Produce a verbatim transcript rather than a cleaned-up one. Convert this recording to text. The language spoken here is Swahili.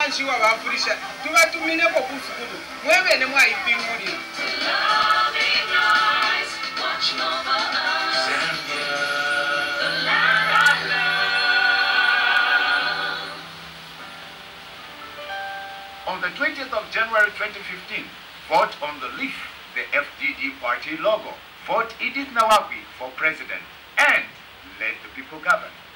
Nchiwa bafurisha tuba tumine ko kusukulu mwebe ne mwa ipinguli. On the twentieth of January twenty fifteen, vote on the leaf, the F D D party logo. Vote Edith Nawakwi for president and let the people govern.